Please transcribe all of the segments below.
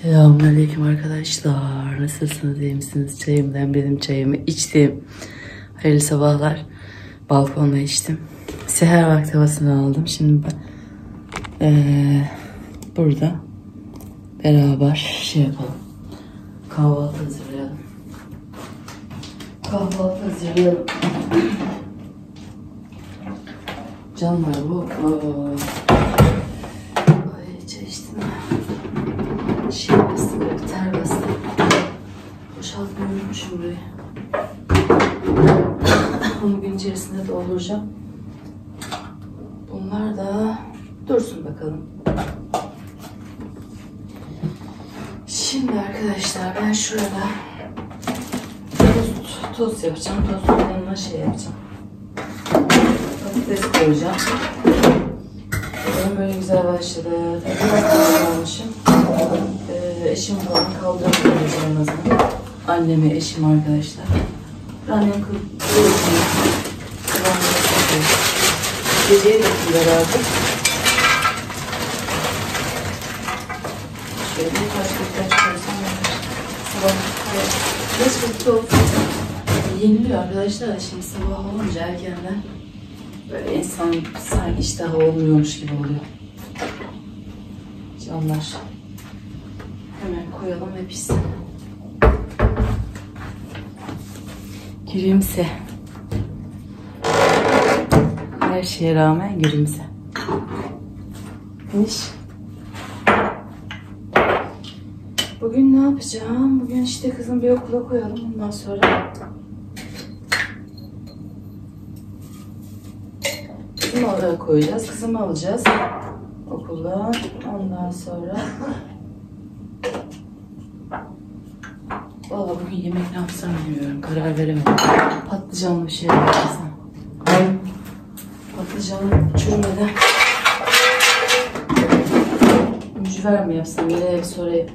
Selamünaleyküm arkadaşlar. Nasılsınız? İyi misiniz? Çayımdan benim çayımı içtim. Hayırlı sabahlar. Balkonda içtim. Seher vakti havasını aldım. Şimdi ben burada beraber şey yapalım. Kahvaltı hazırlayalım. Canlar bu. Ay çay içtim. Şey bastı, böyle ter bastı. Boşaltmıyorum burayı. Onu gün içerisinde dolduracağım. Bunlar da dursun bakalım. Şimdi arkadaşlar ben şurada tost yapacağım. Tostun yanına şey yapacağım. Patates koyacağım. Benim böyle güzel başladı. Biraz almışım. Eşim falan kaldıramıyorum. Annemi, eşim arkadaşlar. Annem kıvırcını. Geceye de beraber. Şöyle birkaç koysam sabah geç vakti olsun. Yeniliyor arkadaşlar. Şimdi sabah olunca erkenden böyle insan sanki iştahı olmuyormuş gibi oluyor. Canlar. Hemen koyalım ve pişsin. Gülümse. Her şeye rağmen gülümse. Bugün ne yapacağım? Bugün işte kızım bir okula koyalım. Ondan sonra kızımı koyacağız. Kızımı alacağız okuldan. Ondan sonra vallahi bugün yemek ne yapsam bilmiyorum. Karar veremedim. Patlıcanlı bir şey yapsam. Patlıcanlı çürümeden mücver mi yapsam? Yine bir sorayım.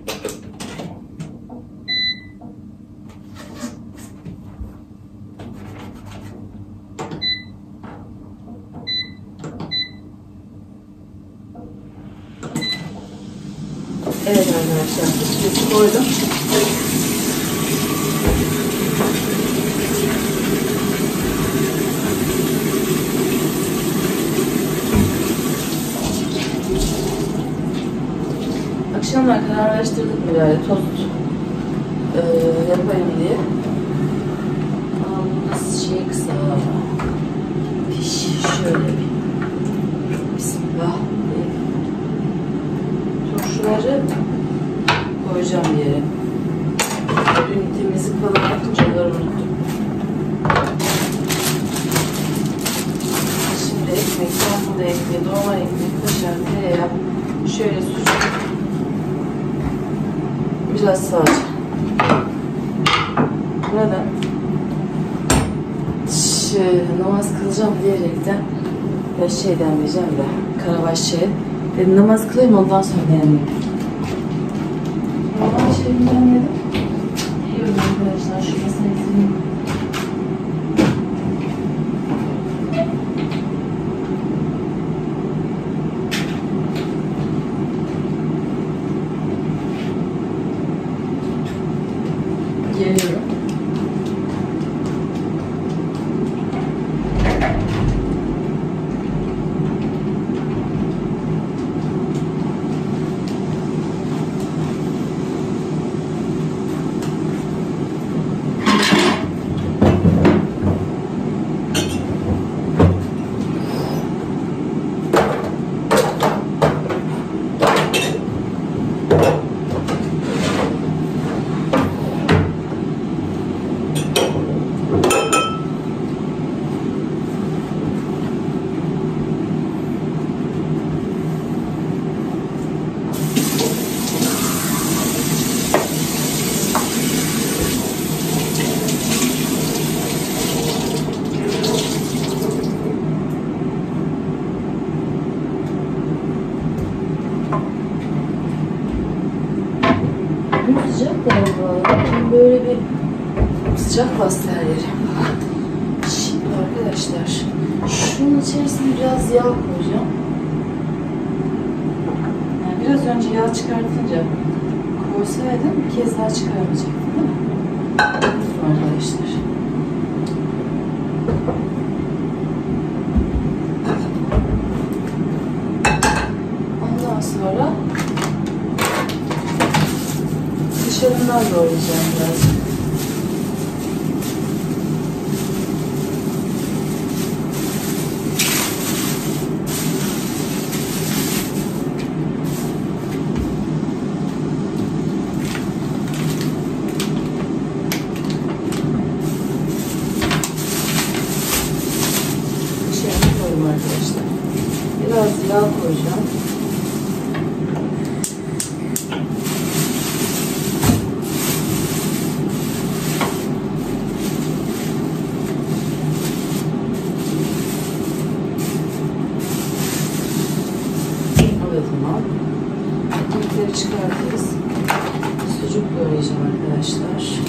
Evet arkadaşlar, bisküvisi koydum. Akşamlar kararlaştırdık böyle tost yapayım diye. Ama bu şey kısa. Şöyle bir bismillah. Turşuları koyacağım bir yere. Dün temizlik falan yapınca onları unuttum. Şimdi ekmek, salçalı ekmek, normal ekmek, kaşar, tereyağı, şöyle sucuk, biraz salça. Burada namaz kılacağım diyerekten şeyden diyeceğim de Karabaşçı'ya dedim namaz kılayım ondan sonra deneyim. Normal şeyimden yedim. Yiyorum arkadaşlar şu masayı sileyim. Geliyorum. Sıcak galiba. Böyle bir sıcak bastı her yere. Şimdi arkadaşlar şunun içerisine biraz yağ koyacağım. Yani biraz önce yağ çıkartınca koysaydım bir kez daha çıkarmayacaktım değil mi? Arkadaşlar. Ondan sonra dışarından doğrayacağım birazcık. Arkadaşlar. Biraz yağ koyacağım. O tamam. Etleri çıkartırız. Sucuk doğrayacağım arkadaşlar.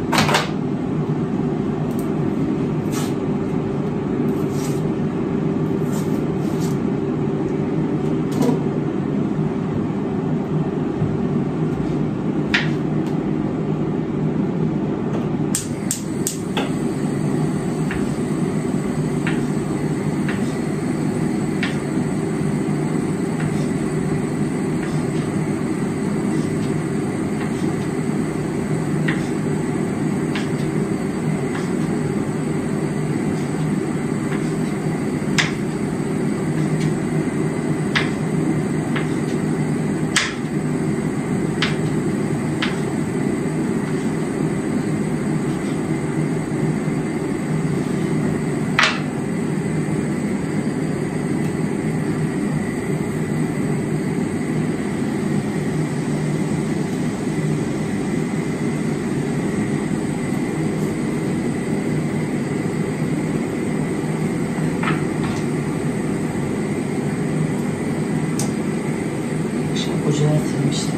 Ocağa atılmıştım.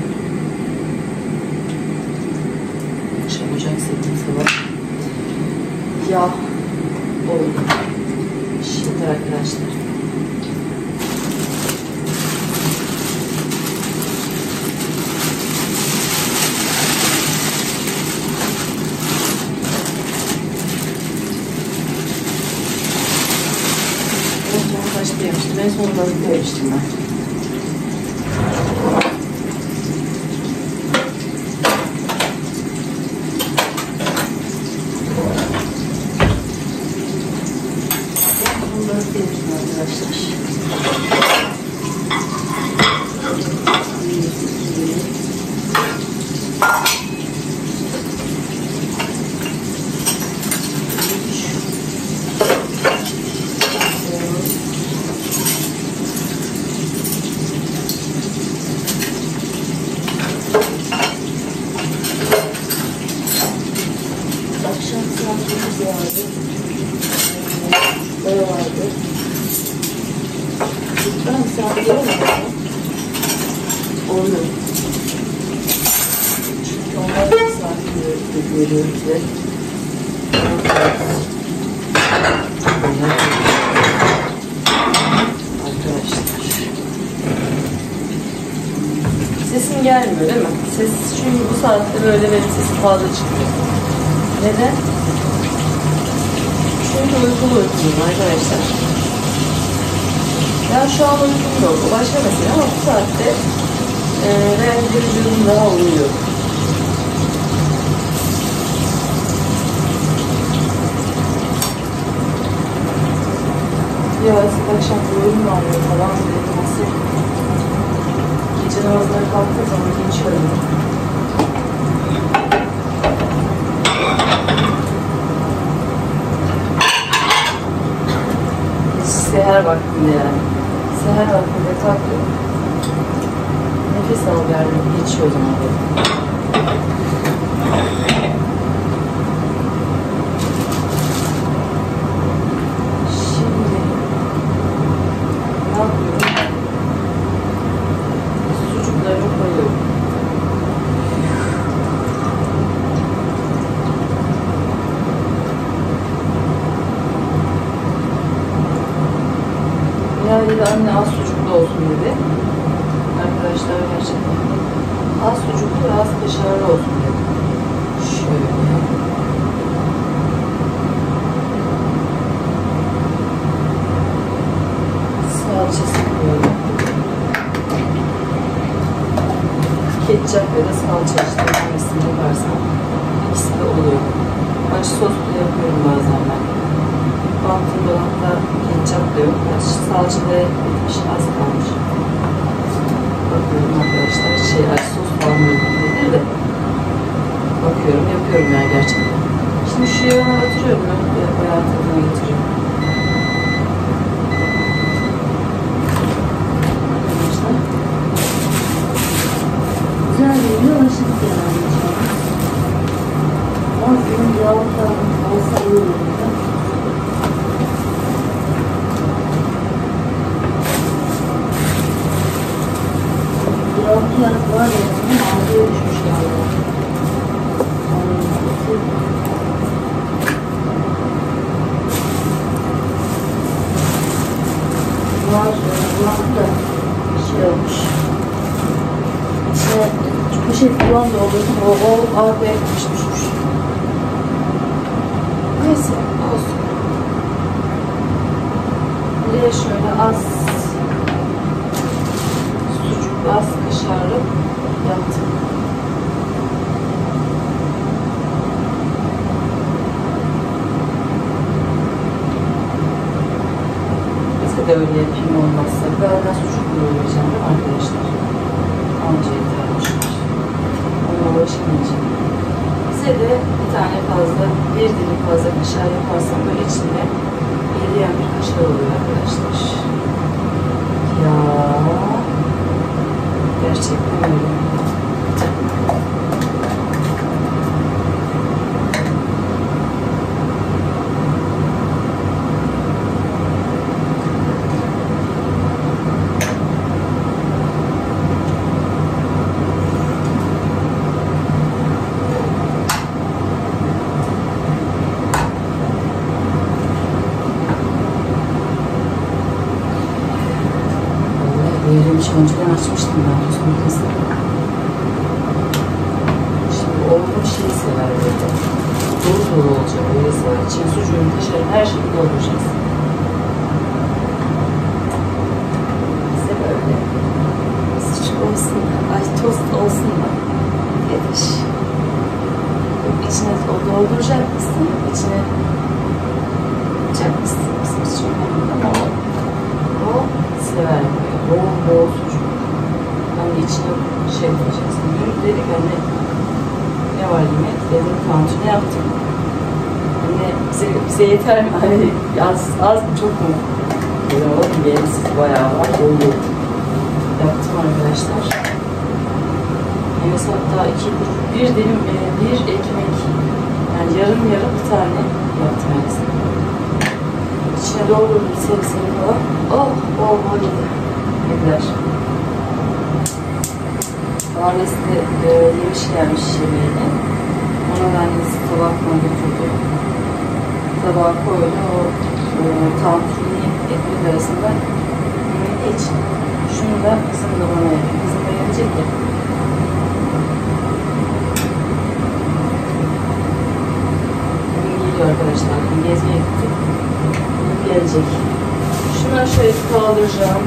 Akşam ocak settim sabah. Yağ oldu. Şimdi arkadaşlar. En son kaçta yemiştim? En son da yemiştim ben. Arkadaşlar. Akşam saat 9 vardı. Böyle vardı. Ben misafir olamam. Olur. Çünkü onlar misafir veriyor bize. Arkadaşlar. Sesim gelmiyor değil mi? Ses çünkü bu saatte böyle benim sesim fazla çıkıyor. Neden? Çünkü uykulu arkadaşlar. Ben şu an uykum yok. Başka mesela ama bu saatte belki de vücudum daha uyuyor. Biraz akşam uyum alıyor falan dedi. Gece namazları kalktığı zaman geçiyorum. Seher vaktinde yani. Seher vaktinde takıyorum. Nefes al verdim. Geçiyor o zaman benim. Şimdi ne yapıyorum? Sucuklarımı koyuyorum. Yani anne az sucuklu olsun dedi. Arkadaşlar gerçekten az sucuklu ve az kaşarlı olsun dedim. Şöyle. Salçası koyuyorum. Ketçap ya da salça işte hangisini yaparsam ikisi de oluyor. Acı sos bile yapıyorum bazen ben. Bantın dolapta ketçap da yok. Salça da bitmiş, az kalmış. Bakıyorum arkadaşlar, acı sos falan nedir de bakıyorum, yapıyorum yani gerçekten. Şimdi şu yağına batırıyorum, bayağı tadına getiriyorum. Güzel geliyor, aşırı yani. Az bir yağ olsa iyi olur. Yağ fiyat var ya, ağzıya düşmüş yağlar. Var da şey olmuş. İçine poşet falan doldurdum. O arkaya düşmüş. Neyse olsun. Bir de şöyle az sucuk, az kaşarlı yaptım. Bize de öyle yapayım olmazsa. Galiba sucuk koyacağım değil mi arkadaşlar? Anca yetermiş. Ona ulaşamayacağım. Bize de bir tane fazla, bir dilim fazla kaşar yaparsam böyle içinde eriyen bir kaşar oluyor arkadaşlar. Ya gerçekten öyle. Yerim önceden açmıştım ben tuzunu kızım. Şimdi oğlum şeyi sever böyle. Dolu dolu olacak, öyle sever. İçine sucuğun, kaşarın, her şeyi dolduracağız. Bize böyle sucuk olsun da, ay tost olsun da yedir. İçine dolduracak mısın? İçine yapacak mısın? Sucuk ama o sever böyle. Bol sucuk. Ben de içine şey yapacaksın. Dün dedik anne ne var yine? Dedim tantuni yaptım. Anne bize yeter mi? Hani az mı çok mu? Dedim oğlum gelin bayağı var. Dolu yaptım arkadaşlar. Mesela hatta bir dilim bir ekmek yani yarım bir tane yaptım mesela. İçine doldurdum sebzeni falan. Oh yediler. Annesi de yemiş gelmiş yemeğini. Ona da annesi tabakla götürdü. Tabağa koydu. O tantuni ekmek arasında yemeği iç. Şunu da kızım da bana yapıyor. Kızım da gelecek ya. Bugün geliyor arkadaşlar. Bugün gezmeye gittik. Bugün gelecek. Şunu şöyle kaldıracağım.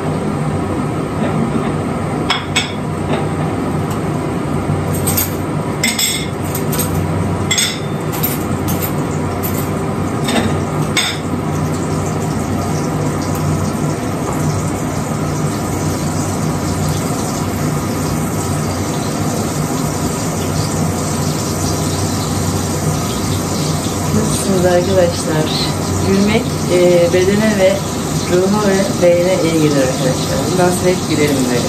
Nasılsınız arkadaşlar? Gülmek bedene ve ruha ve beyne iyi gelir arkadaşlar. Bundan sonra hep gülerim böyle.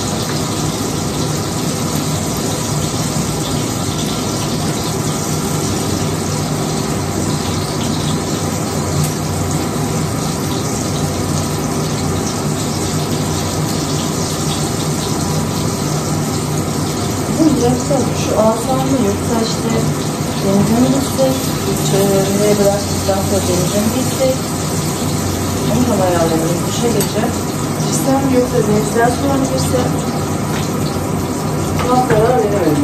Bıraksam şu asamı yoksa işte denize mi gitsek, çöreğe bıraktıktan sonra denize mi gitsek, onu da ayarlayalım. Duşa gireceğim. Girsem yoksa denizden sonra mı girsem, buna karar veremedim.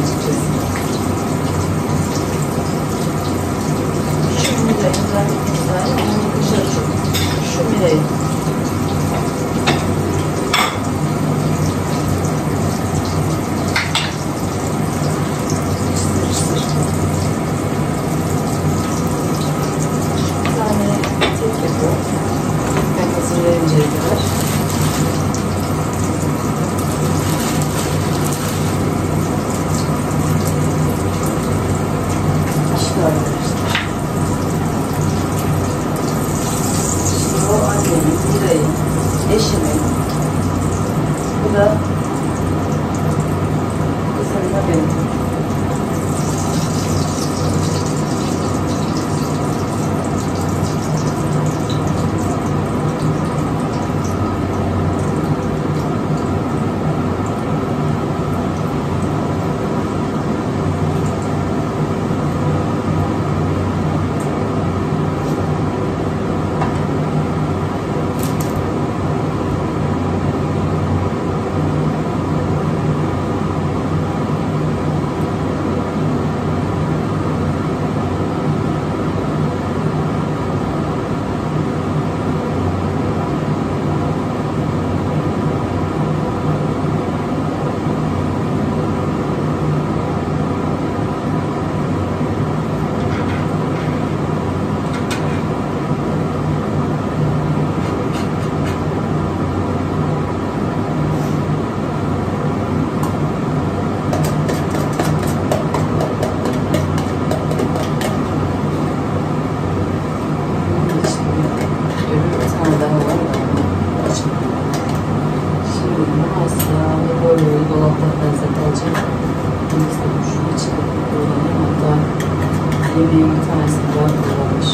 Yemeğin bir tanesini daha kullanmış.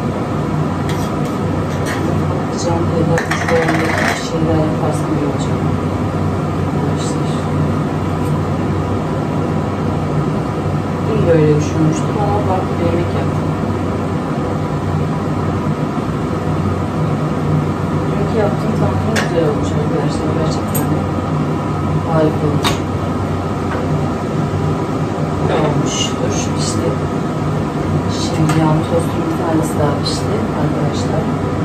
Bakacağım diye de bir şeyler yaparsam iyi olacak. Arkadaşlar. İyi böyle düşünmüştüm ama farklı bir yemek yaptım. Dünkü yaptığım tamamen güzel olmuş arkadaşlar. Gerçekten de harika olmuş. Olmuştur işte. Şimdi yan tostun bir tanesi daha pişti arkadaşlar.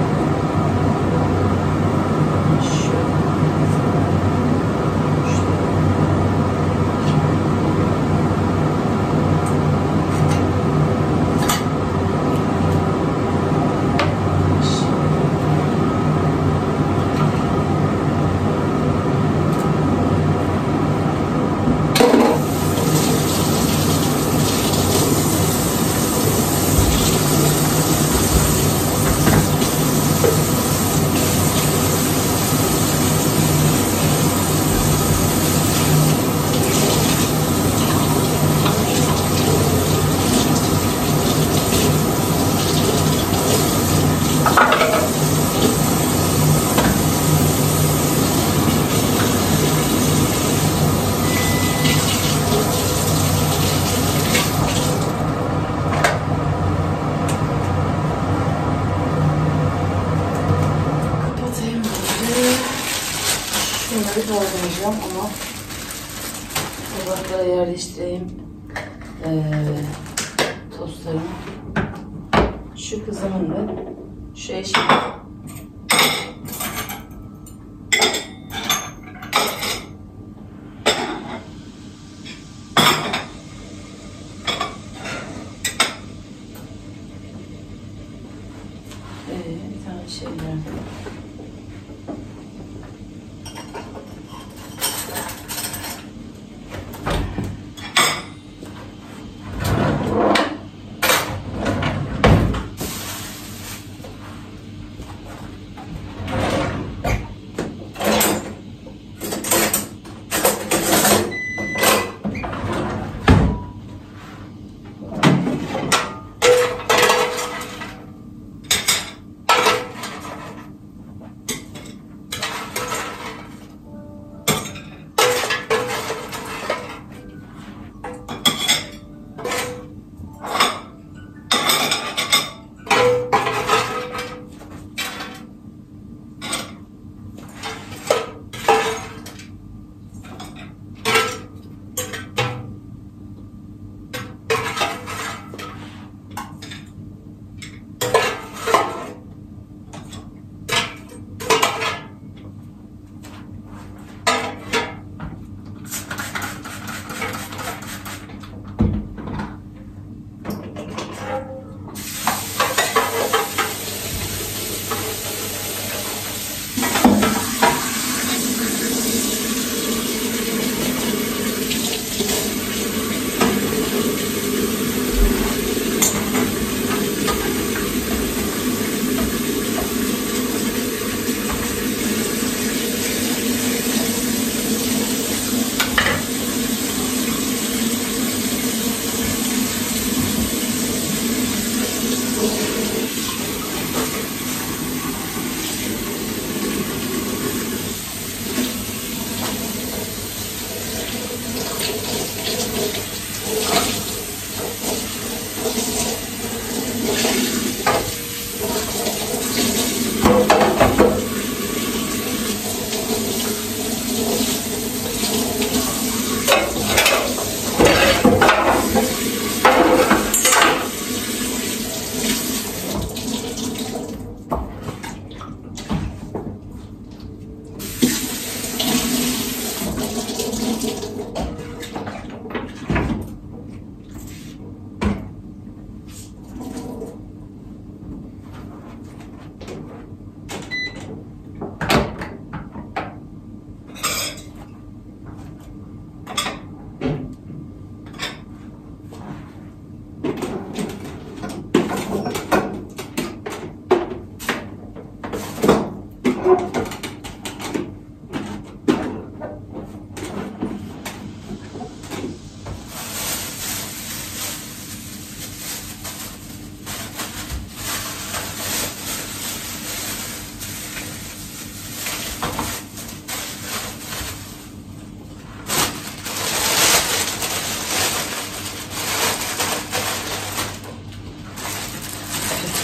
Şunları dolduracağım ama tabaklara yerleştireyim tostlarımı. Şu kızımın da şu eşim. Bir tane şeyler.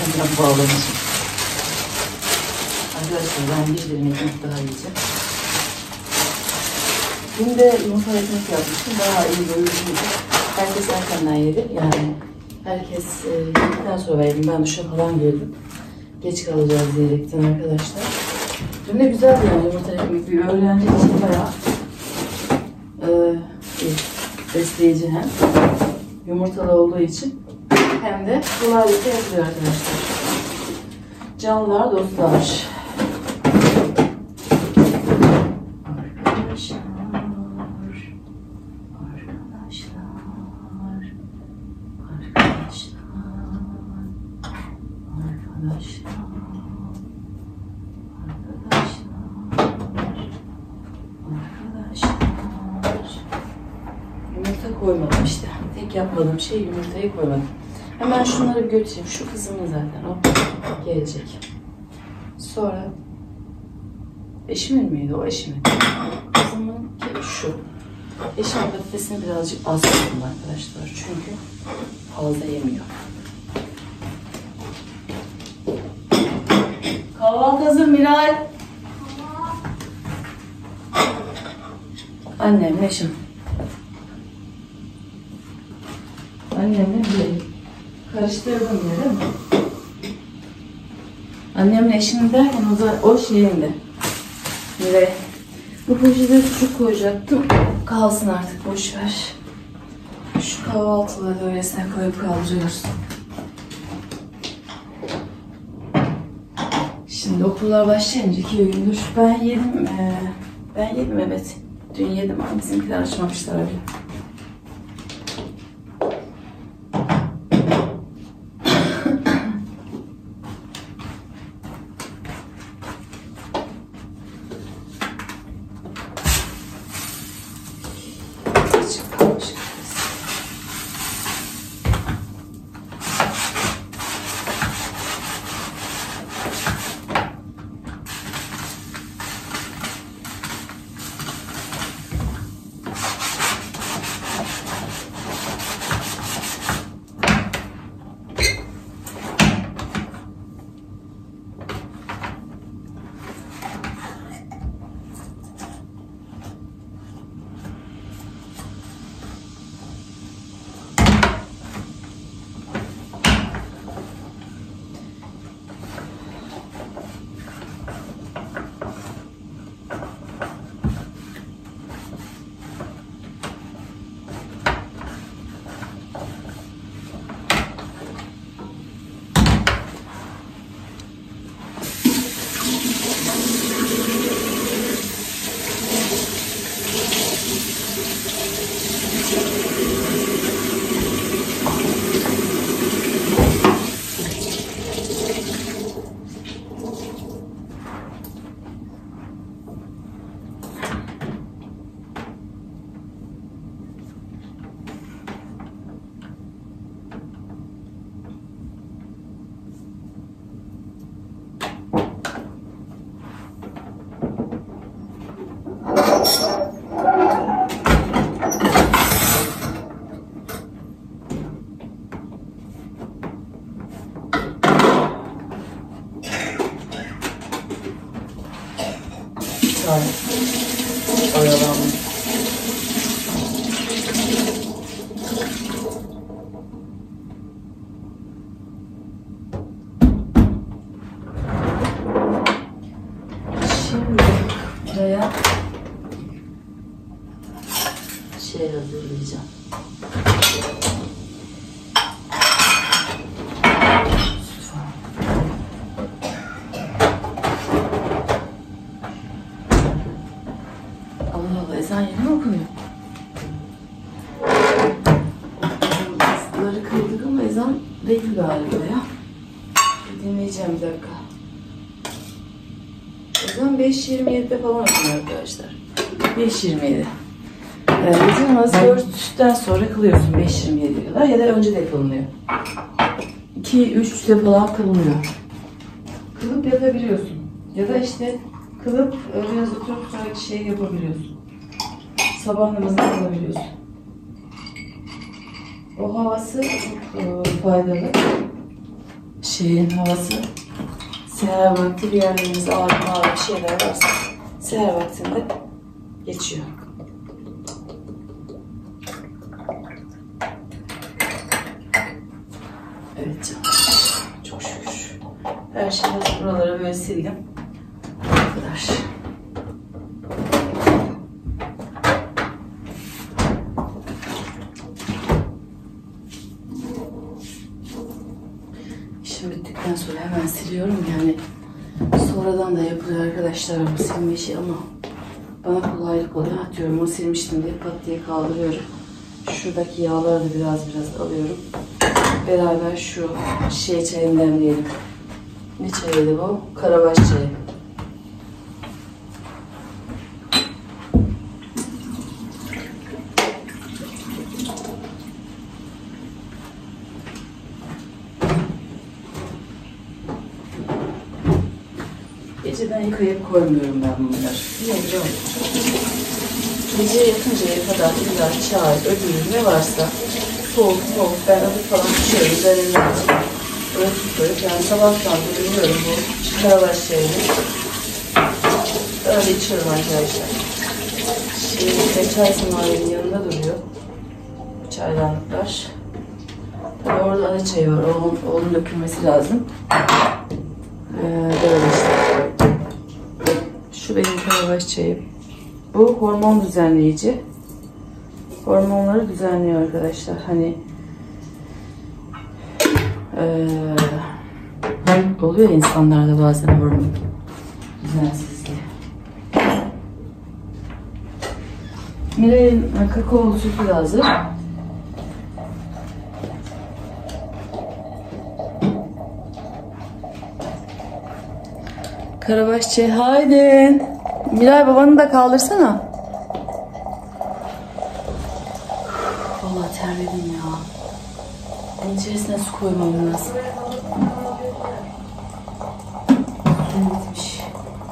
kendine bağlanacağım. Arkadaşlar ben bir dilim ekmek daha yiyeceğim. Dün de yumurta ekmek yapmıştım. Daha iyi doyurucuydu. Herkes erkenden yedi. Yani herkes yedikten sonra yedim. Ben duşa falan girdim. Geç kalacağız diyerekten arkadaşlar. Dün de güzeldi yani yumurta ekmek. Bir öğrenci için bayağı besleyici hem. Yumurtalı olduğu için hem de kolaylıkla yapılıyor arkadaşlar. Canlılar, dostlar. Arkadaşlar. Yumurta koymadım işte. Tek yapmadığım şey yumurtayı koymadım. Hemen şunları bir götüreyim. Şu kızımın zaten o gelecek. Sonra eşimin miydi o eşimin? Kızımın ki şu. Eşimin patatesini birazcık az koydum arkadaşlar. Çünkü fazla yemiyor. Kahvaltı hazır Miray. Annem, eşim. Annemle bir karıştırdım ya değil mi? Annemle eşim derken o şeyinde. Miray. Bu poşete sucuk koyacaktım. Kalsın artık boşver. Şu kahvaltıları öylesine koyup kaldırıyoruz. Şimdi okullar başlayınca 2 gündür ben yedim. Ben yedim evet. Dün yedim ama bizimkiler açmamışlar öyle. Oyalanmış. Şimdi buraya şey hazırlayacağım. Ezan yeni mi okunuyor? Ezanları kırdık ama ezan değil galiba ya. Dinleyeceğim bir dakika. Ezan 5.27'de falan okunuyor arkadaşlar. 5.27. Ezan namazı 4'ten sonra kılıyorsun 5.27'ye kadar ya da önce de kılınıyor. 2-3'te falan kılınıyor. Kılıp yatabiliyorsun. Ya da işte kılıp biraz oturup sonraki şey yapabiliyorsun. Sabah namazını kılabiliyorsun. O havası çok faydalı. Şehrin havası. Seher vakti bir yerlerimiz ağır bir şeyler varsa seher vaktinde geçiyor. Evet canım. Çok şükür. Her şeyi buralara böyle sildim. Bu kadar. İşim bittikten sonra hemen siliyorum yani. Sonradan da yapılıyor arkadaşlar bu silme işi ama bana kolaylık oluyor. Atıyorum o silmiştim diye pat diye kaldırıyorum. Şuradaki yağları da biraz alıyorum. Beraber şu çayını demleyelim. Ne çayıydı bu? Karabaş çayı. Geceden yıkayıp koymuyorum ben bunları. Niye biliyor musun? Geceye yatıncaya kadar illa çay, ödül ne varsa soğuk ben adı falan pişiyorum. Üzerine böyle tutuyorum. Yani sabahtan buluyorum bu karabaş çayını. Öyle içiyorum arkadaşlar. Şimdi çay semaverinin yanında duruyor. Çaydanlıklar. Tabii orada ada çayı var. Onun dökülmesi lazım. Böyle işte. Şu benim karabaş çayım. Bu hormon düzenleyici. Hormonları düzenliyor arkadaşlar. Hani oluyor insanlarda bazen hormon düzensizliği. Miray'ın kakaolu sütü lazım. Karabaş çayı. Haydi. Miray babanı da kaldırsana. Vallahi terledim ya. Bunun içerisine su koymam lazım. Bitmiş.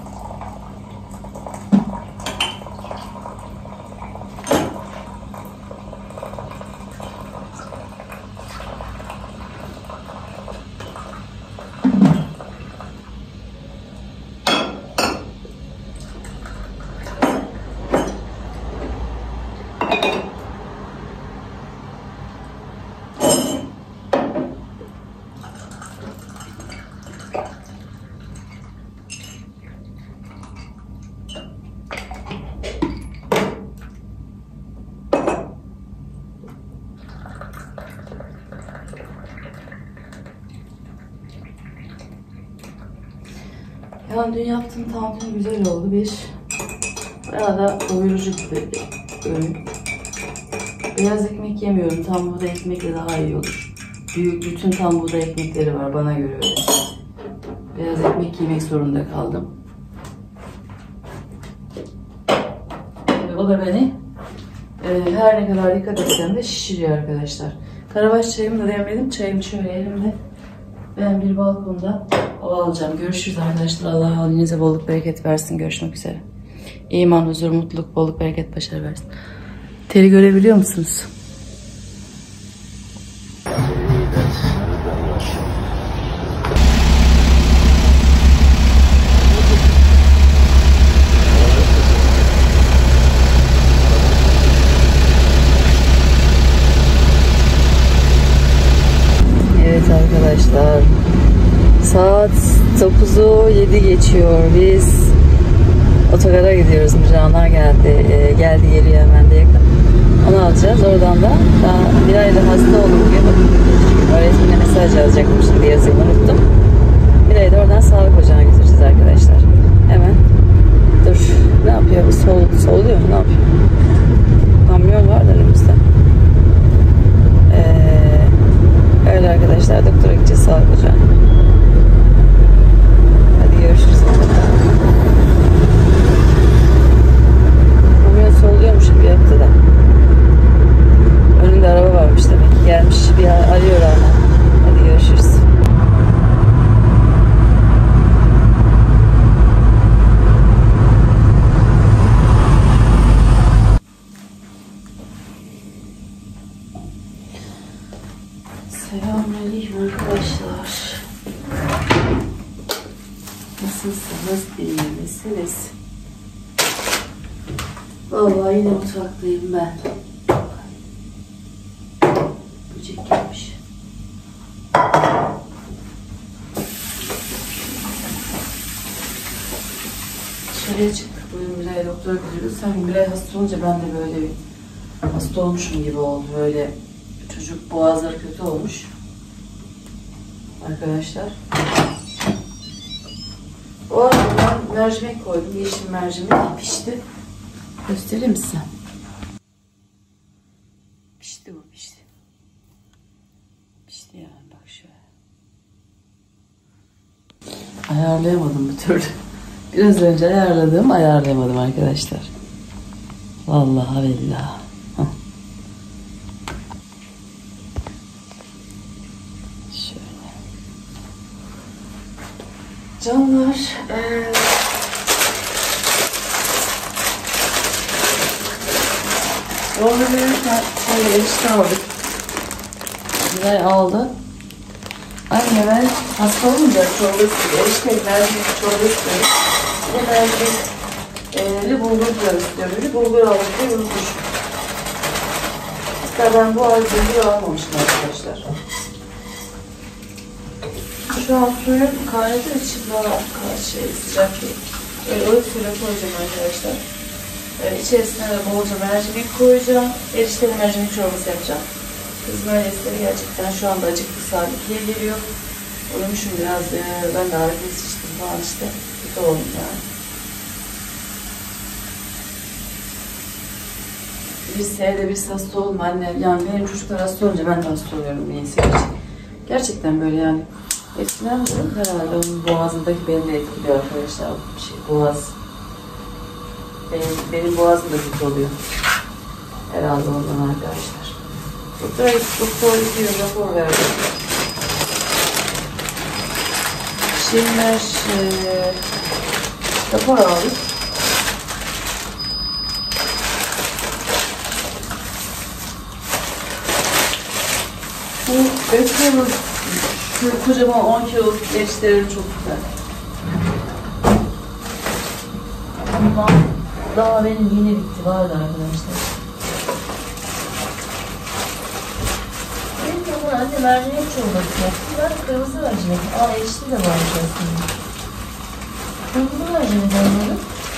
Yani dün yaptığım tantuni güzel oldu. Bayağı da doyurucu bir öğün. Beyaz ekmek yemiyorum. Tam buğday ekmekle daha iyi olur. Bütün tam buğday ekmekleri var bana göre öyle. Beyaz ekmek yemek zorunda kaldım. O da beni her ne kadar dikkat etsem de şişiriyor arkadaşlar. Karabaş çayımı da demledim. Çayım şöyle elimde. Ben bir balkonda hava alacağım. Görüşürüz arkadaşlar. Allah halinize bolluk bereket versin. Görüşmek üzere. İman, huzur, mutluluk, bolluk, bereket, başarı versin. Teri görebiliyor musunuz? Evet arkadaşlar. Saat 9'u 7 geçiyor. Biz otogara gidiyoruz. Müjganlar geldi. Geldi geliyor hemen de yakın. Onu alacağız. Oradan da daha bir ayda hasta oldu bugün. Öğretmenine mesaj yazacakmışım. Şimdi yazayım unuttum. Bir ayda oradan sağlık ocağına götüreceğiz arkadaşlar. Hemen. Dur. Ne yapıyor? Soluyor mu? Ne yapıyor? Kamyon var da önümüzde. Öyle arkadaşlar. Doktora gideceğiz sağlık ocağına. Hadi görüşürüz. Soluyormuş gibi yaptı da. Önünde araba varmış demek ki. Gelmiş bir arıyor ama. Hadi görüşürüz. Selamünaleyküm arkadaşlar. Nasılsınız, iyi misiniz? Vallahi yine mutfaktayım ben. Böcek gelmiş. Dışarıya çıktık. Bugün Miray'a doktora gidiyoruz. Sanki Miray hasta olunca ben de böyle bir hasta olmuşum gibi oldu. Böyle çocuk boğazları kötü olmuş. Arkadaşlar. O arada ben mercimek koydum. Yeşil mercimek pişti. Göstereyim mi size? Pişti bu, pişti. Pişti yani, bak şöyle. Ayarlayamadım bir türlü. Biraz önce ayarlayamadım arkadaşlar. Vallahi billahi. Şöyle. Canlar. Orada verirken şöyle erişte aldık. Miray aldı. Anne ben hasta olunca çorba istiyorum. Erişte mercimek çorba istiyorum. Bir de mercimekli bulgur pilav istiyorum. Bulgur aldık diye unutmuş. Hatta ben bu ay bulgur almamıştım arkadaşlar. Şu an suyun kaynadığı için daha sıcak değil. Öyle ılık suyla koyacağım arkadaşlar. İçerisine de bolca mercimek koyacağım. Erişteli mercimek çorbası yapacağım. Kızım öyle istedi gerçekten. Şu anda acıktı, saat 2'ye geliyor. Uyumuşum biraz. Ben de ağrı sıçtım falan işte. Kötü oldum yani. Biz evde biz hasta olma anne. Yani benim çocuklar hasta olunca ben de hasta oluyorum. Neyse gerçekten böyle yani. Eskiden herhalde onun boğazındaki beni de etkiliyor arkadaşlar. Boğaz. Benim boğazım da kötü oluyor. Herhalde ondan arkadaşlar. Doktor gidiyor, rapor verdi. Şeyler rapor aldık. Bu bekliyoruz. Şu kocaman 10 kiloluk eriştelerim çok güzel. Bundan daha benim yeni bitti vardı arkadaşlar. Benim de buna anne mercimek çorbası yaptım. Ben kırmızı mercimek. Erişte de varmış aslında. Kırmızı mercimek almadım.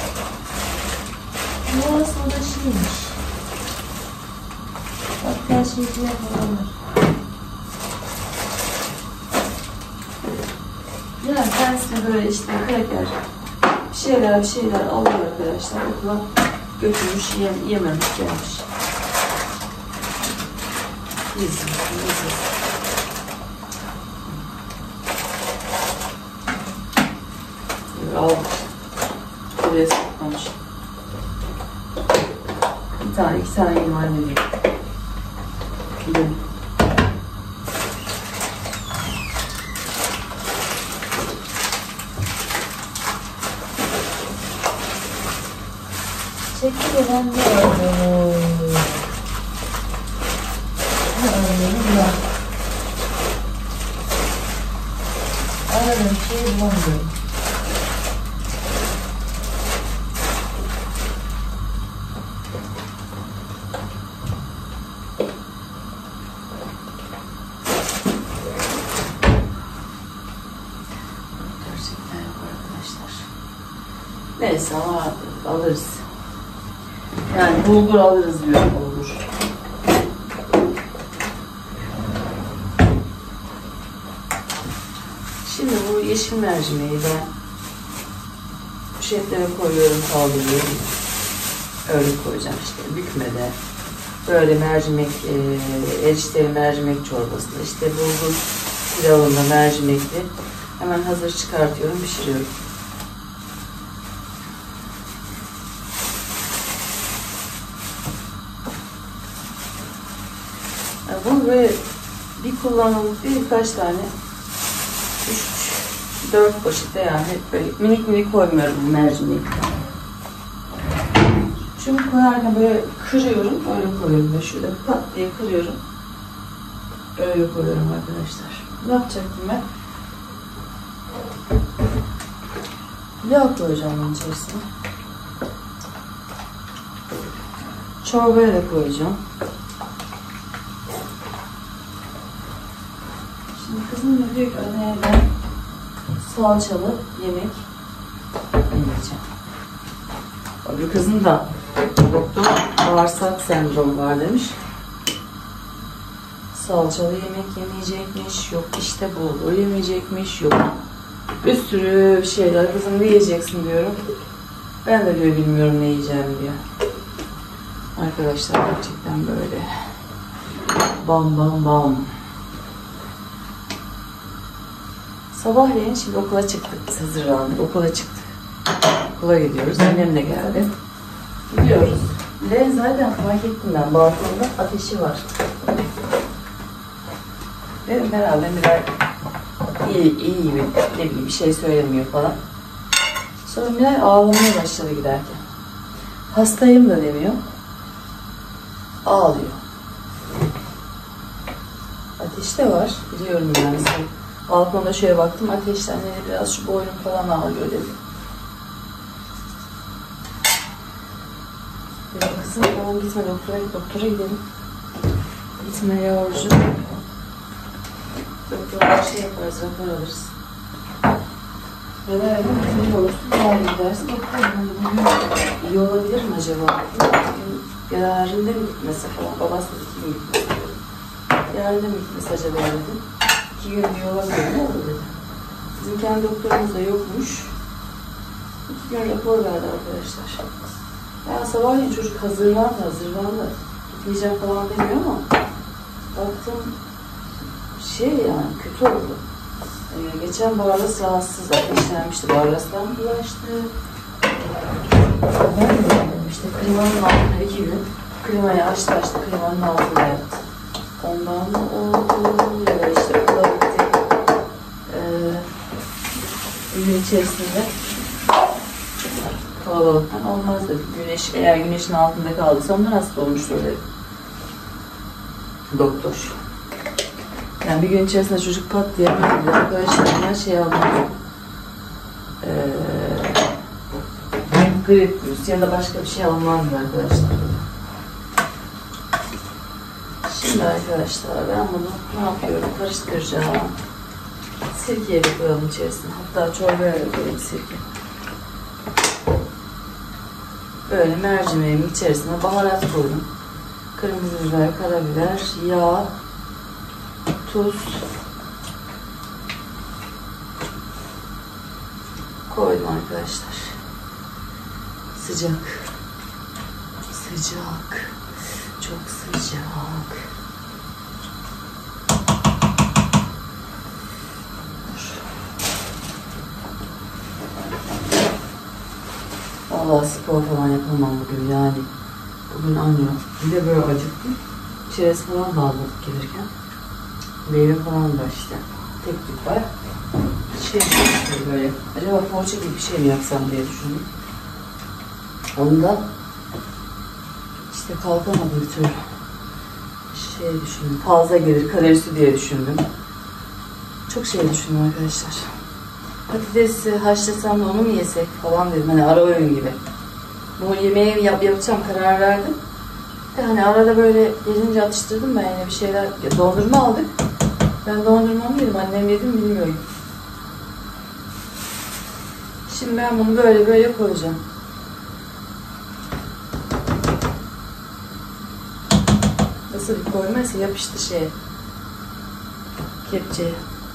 Bu aslında şeymiş. Bak her şeyi yapalım. Yani kendisine böyle işte kraker bir şeyler alıyor arkadaşlar. Okula götürmüş, yememiş, gelmiş. Yesin. Böyle aldık. Buraya saklamış. Bir tane, 2 tane yiyeyim annem. Gidelim. Çekil olan ne oldu? Aradığım şeyi bulamıyorum. Gerçekten yok arkadaşlar. Neyse ama alırız. Yani bulgur alırız diyorum, bulgur. Şimdi bu yeşil mercimeği ben poşetlere koyuyorum, kaldırıyorum. Öyle koyacağım işte bükmede. Böyle mercimek, erişteli mercimek çorbasında işte bulgur pilavında mercimekli. Hemen hazır çıkartıyorum, pişiriyorum. Bunu böyle bir kullanımlık değil, birkaç tane 3-4 poşete yani hep böyle minik minik koymuyorum bu mercimeği. Çünkü koyarken böyle kırıyorum, öyle koyuyorum. Böyle şöyle pat diye kırıyorum. Öyle koyuyorum arkadaşlar. Ne yapacaktım ben? Yağ koyacağım bunun içerisine. Çorbaya da koyacağım. Şimdi kızım da diyor ki anne ben salçalı yemek yiyeceğim. Öbür kızım da doktor bağırsak sendromu var demiş. Salçalı yemek yemeyecekmiş, yok işte bulgur yemeyecekmiş, yok bir sürü şeyler. Kızım ne yiyeceksin diyorum. Ben de diyor bilmiyorum ne yiyeceğim diyor. Arkadaşlar gerçekten böyle bam bam bam. Sabahleyin şimdi okula çıktık, biz hazırlandık, okula çıktık. Okula gidiyoruz, annem de geldi. Gidiyoruz. Ve zaten fark ettim ben, balkonda ateşi var. Dedim herhalde Miray iyi gibi, ne bileyim bir şey söylemiyor falan. Sonra Miray ağlamaya başladı giderken. Hastayım da demiyor. Ağlıyor. Ateş de var, biliyorum yani. Balkonda şöyle baktım, ateşten biraz şu boynum falan ağrıyor dedim. Dedim kızım tamam gitme doktora gidelim. Gitme yavrucuğum. Doktora şey yaparız, rapor alırız. Ya da öyle bir olursun, yarın gidersin. Bakalım bugün iyi olabilir mi acaba? Yarın da mı gitmesi falan, babası da 2 gün gitmesi. Yarın da mı gitmesi acaba dedim. 2 gün iyi olabilir mi olur dedi. Bizim kendi doktorumuz da yokmuş. 2 gün rapor verdi arkadaşlar. Yani sabahleyin çocuk hazırlandı. Gitmeyeceğim falan demiyor ama baktım şey yani kötü oldu. Geçen Barlas rahatsız ateşlenmişti. Barlas'tan bulaştı. Ben de dedim işte klimanın altında 2 gün klimayı açtı klimanın altında yattı. Ondan mı oldu ya da işte okula gitti. Gün içerisinde kalabalıktan olmaz dedi. Eğer güneşin altında kaldıysa ondan hasta olmuştur dedi. Doktor. Yani bir gün içerisinde çocuk pat diye arkadaşlar her şeyi aldı. Grip virüs ya da başka bir şey almazdı arkadaşlar. Şimdi arkadaşlar ben bunu ne yapıyorum? Karıştıracağım. Sirkeyi de koyalım içerisine. Hatta çorbaya da koyayım sirke. Böyle mercimeğimin içerisine baharat koydum. Kırmızı biber, karabiber, yağ, tuz koydum arkadaşlar. Sıcak. Çok sıcak. Vallahi spor falan yapamam bugün yani. Bugün anlıyorum. Bir de böyle acıktım. Çerez falan da aldık gelirken. Meyve falan var işte. Tek tük var. Böyle. Acaba poğaça gibi bir şey mi yapsam diye düşündüm. Onu da işte kalkamadım bir türlü. Düşündüm. Fazla gelir kalorisi diye düşündüm. Çok şey düşündüm arkadaşlar. Patatesi haşlasam da onu mu yesek falan dedim. Hani ara öğün gibi. Bu yemeği yapacağım karar verdim. Hani arada böyle gelince atıştırdım ben yine bir şeyler. Ya, dondurma aldık. Ben dondurmamı yedim. Annem yedim bilmiyorum. Şimdi ben bunu böyle koyacağım. Nasıl bir koymaysa yapıştı şeye. Kepçeye.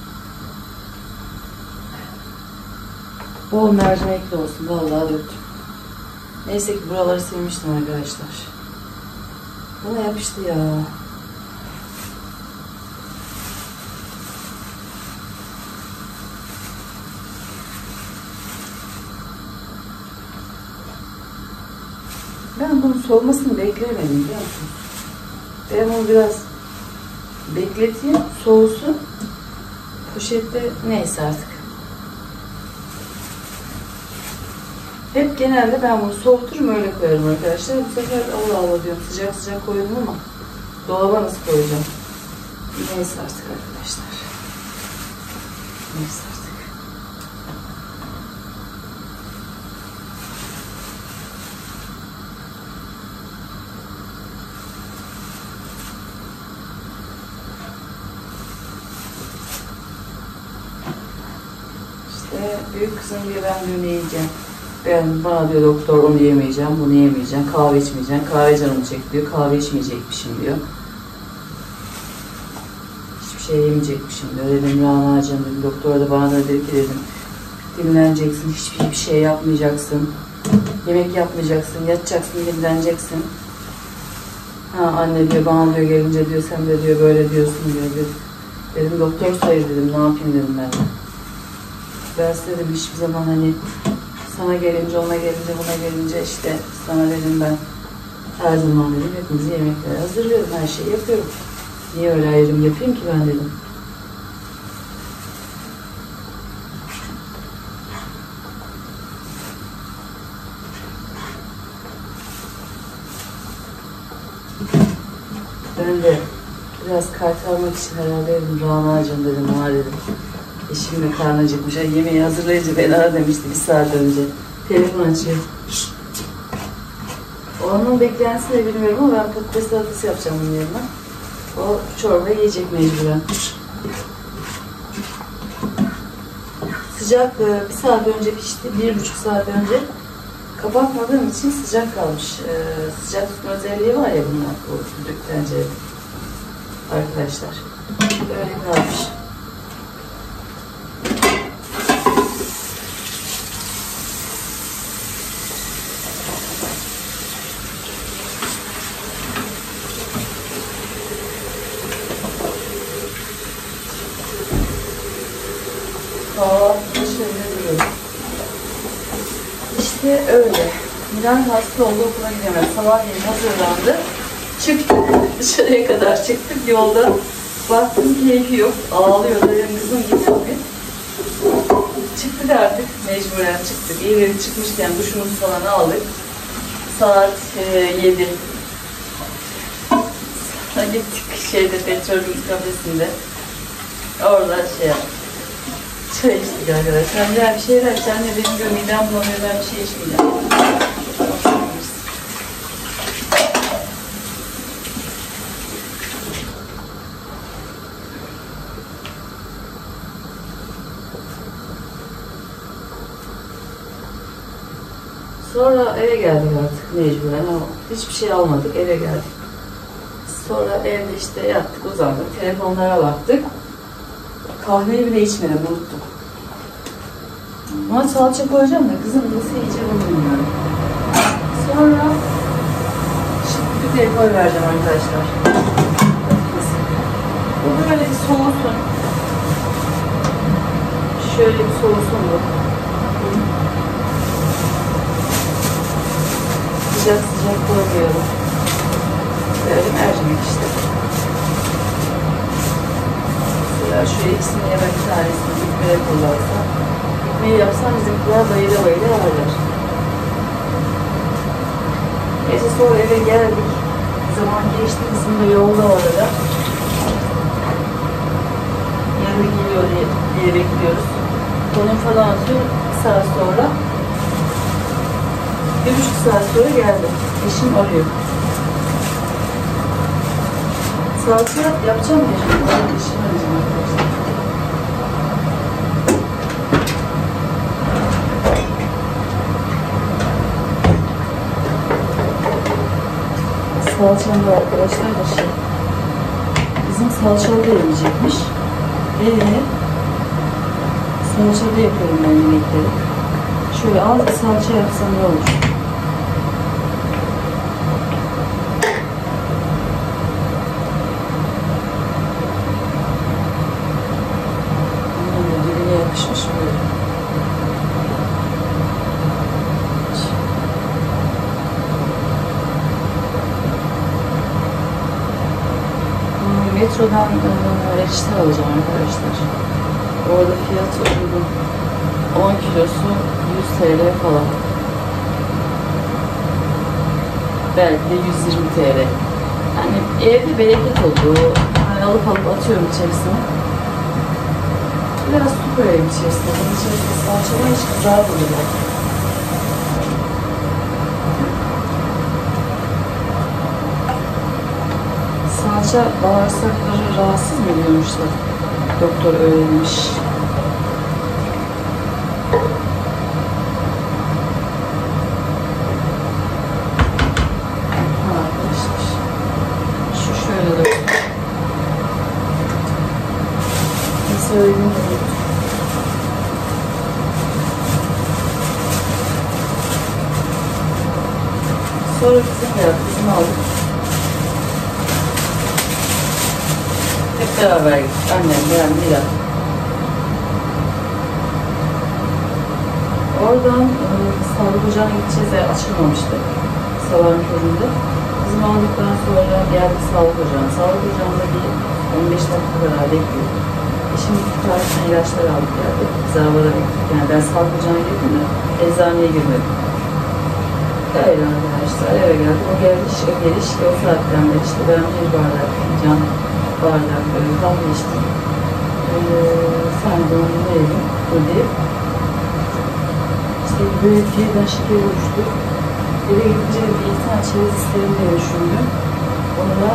Bol mercimekli olsun. Vallahi döktüm. Neyse ki buraları silmiştim arkadaşlar. Buna yapıştı ya. Ben bunun soğumasını beklemedim biliyor musun? Ben bunu biraz bekleteyim, soğusun. Poşette neyse artık. Hep genelde ben bunu soğuturum öyle koyarım arkadaşlar. Bu sefer Allah diyorum sıcak koydum ama dolaba nasıl koyacağım? Neyse artık arkadaşlar. Neyse artık. Büyük kızım diyor ben diyor ne yiyeceğim. Bana diyor doktor onu yemeyeceğim, bunu yemeyeceğim, kahve içmeyeceğim, kahve canım çek diyor, kahve içmeyecekmişim diyor. Hiçbir şey yemeyecekmişim diyor. Dedim Rana'cığım dedim, doktor da bana da dedi ki dedim, dinleneceksin, hiçbir şey yapmayacaksın, yemek yapmayacaksın, yatacaksın, dinleneceksin. Ha anne diyor, bana diyor gelince diyor, sen de diyor böyle diyorsun diyor. Dedim doktor sayı dedim, ne yapayım dedim ben de. Ben size dedim hiçbir zaman hani sana gelince, ona gelince, buna gelince işte sana dedim ben her zaman dedim hepimizi yemekleri hazırlıyorum, her şeyi yapıyorum. Niye öyle ayrım yapayım ki ben dedim. Ben de biraz kaytarmak için herhalde dedim Rana'cığım dedim, ona dedim. Eşim de karnı acıkmış. Yemeği hazırlayınca beni ara demişti bir saat önce. Telefon açıyor. Onun beklentisini bilmiyorum ama ben patates salatası yapacağım bunun yerine. O çorba yiyecek mecburen. Sıcak bir saat önce pişti. 1,5 saat önce. Kapatmadığım için sıcak kalmış. Sıcak tutma özelliği var ya bunlar. Bu düdük tencere. Arkadaşlar. Öyle kalmış. Kahvaltıda şöyle duruyor. İşte öyle. Miran hasta oldu, okula gidemez. Sabahleyin hazırlandı. Çıktık. Dışarıya kadar çıktık. Yolda baktım keyfi yok. Ağlıyor. Dedim kızım git abi. Çıktık artık. Mecburen çıktık. İyi çıkmışken duşumuzu falan aldık. Saat 7. Gittik petrolün kafesinde. Orada şey yaptık. Çay içtik arkadaşlar. Ya bir şeyler içeceğim de benim diyor midem bulanıyor, ben bir şey içmeyeceğim. Sonra eve geldik artık mecburen ama hiçbir şey almadık, eve geldik. Sonra evde işte yattık, uzandık, telefonlara baktık. Kahveyi bile içmedim, unuttum. Buna salça koyacağım da kızım nasıl yiyeceğim onu bilmiyorum. Sonra şimdi bir koy vereceğim arkadaşlar. Bu böyle bir soğusun. Şöyle bir soğusun bu. Sıcak sıcak koymuyorum. Böyle mercimek işte. Mesela şu ikisini ya da bir tanesini gitmeye kullansam. Gitmeyi yapsam bizimkiler bayıla bayıla yerler. Neyse sonra eve geldik. Zaman geçti, kızım da yolda orada. Yarın geliyor diye bekliyoruz. Konum falan atıyor. 1 saat sonra. 1,5 saat sonra geldi. Eşim arıyor. Salça yapacağım diye. Eşim arayacağım arkadaşlar. Salçam da arkadaşlar da şey. Bizim salçalı da yemeyecekmiş. Salçalı yapıyorum ben yemekleri. Şöyle az bir salça yapsam ne olur? Dibine yapışmış böyle. Metrodan reçete alacağım arkadaşlar. Orada fiyatı uygun. 10 kilosu 100 TL falan. Belki de 120 TL. Yani evde bereket oldu. Yani alıp atıyorum içerisine. Biraz su koyayım içerisine. Bunun içerisine salçama hiç kızarmıyor. Salça bağırsakları rahatsız mı ediyormuşlar? Doktor öğrenmiş. söyleyeyim. Sonra bizim geldi, bizim aldık. Hep beraber gittik. Annem, ben, Mira. Oradan sağlık ocağına gideceğiz de açılmamıştı. Sabahın köründe. Bizim aldıktan sonra geldik sağlık ocağına. Sağlık ocağında bir 15 dakika kadar bekliyoruz. Şimdi bir tane ilaçlar aldık geldik. Zarvara bekledik. Yani ben sağlık ocağına girdim de eczaneye girmedim. Öyle arkadaşlar, eve geldik. O geliş o saatten beri işte ben bir bardak, fincan bardak kahve içtim. Sen de onu verin, ödeyip. İşte böyle birden şeker oluştu. Eve gidince bir iki tane çerez isterim diye düşündüm. Onu da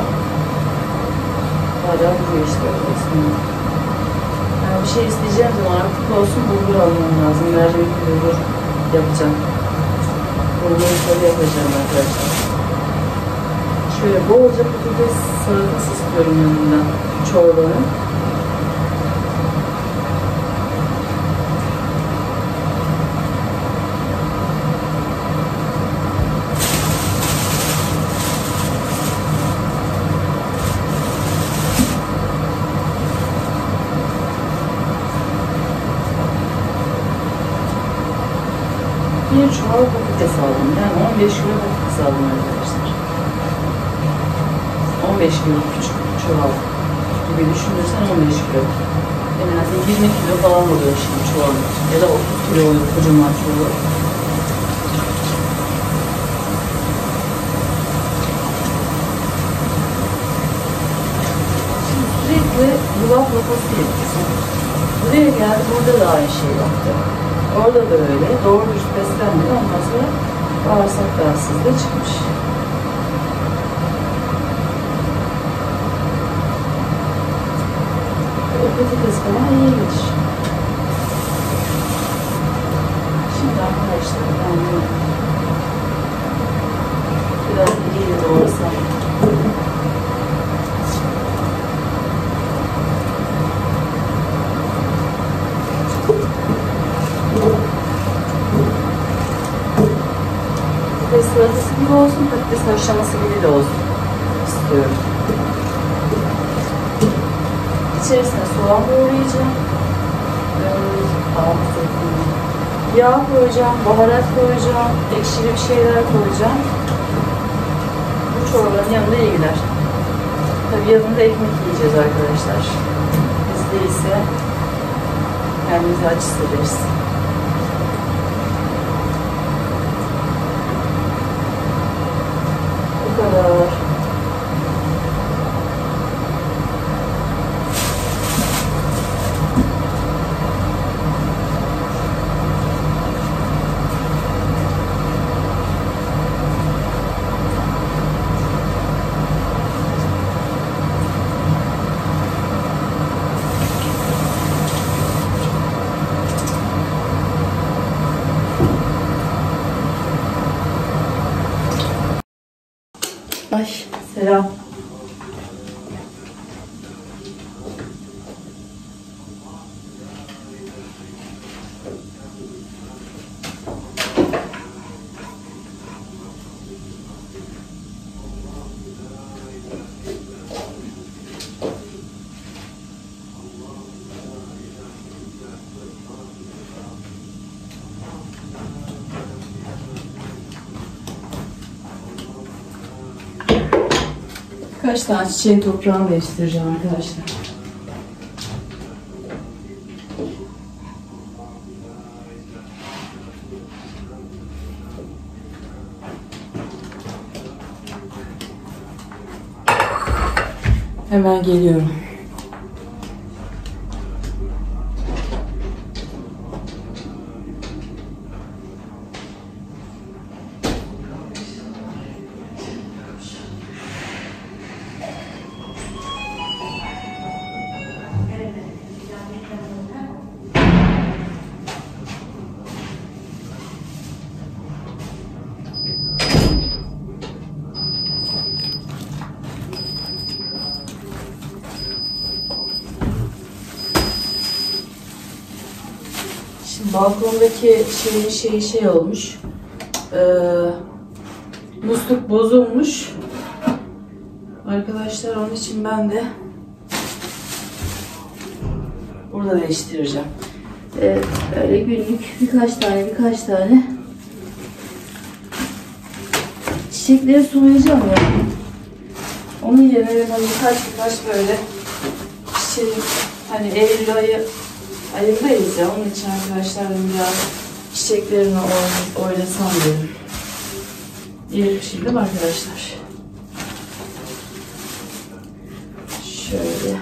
hala duruyor işte öyle. Yani bir şey isteyeceğim zaman artık olsun bulgur almam lazım. Mercimekli bulgur yapacağım. Bulgur sarı yapacağım arkadaşlar. Şöyle bolca patates salatası istiyorum yanından. Çorbanın. Bir çuval patates aldım. Yani 15 kilo patates aldım arkadaşlar. 15 kilo küçük çuval gibi düşünürsen 15 kilo. En az 20 kilo falan oluyor şimdi çuval. Ya da 30 kilo oluyor kocaman çuval. Şimdi sürekli yulaf lapası yedim. Buraya geldi, burada da aynı şey yaptı. Orada da öyle. Doğru dürüst beslenmiyor. Ondan sonra bağırsak rahatsızlığı çıkmış. O patates falan iyi gelir. Şimdi arkadaşlar ben bunu biraz iyiyle doğrasam. Patates salatası gibi olsun, patates haşlaması gibi de olsun istiyorum. İçerisine soğan doğrayacağım. Yağ koyacağım, baharat koyacağım, ekşili bir şeyler koyacağım. Bu çorbanın yanında iyi gider. Tabii yanında ekmek yiyeceğiz arkadaşlar. Biz değilse kendimizi aç hissederiz. Bu kadar. Ay, selam. Kaç tane çiçeğin toprağını değiştireceğim arkadaşlar. Hemen geliyorum. Şimdi balkondaki şey olmuş. Musluk bozulmuş. Arkadaşlar onun için ben de burada değiştireceğim. Böyle günlük birkaç tane çiçekleri sulayacağım ya. Onun yerine ben birkaç böyle çiçeği, hani Eylül ayındayız ya, onun için arkadaşlarım biraz çiçeklerini oynasam diyorum. İyi bir şey değil mi arkadaşlar? Şöyle.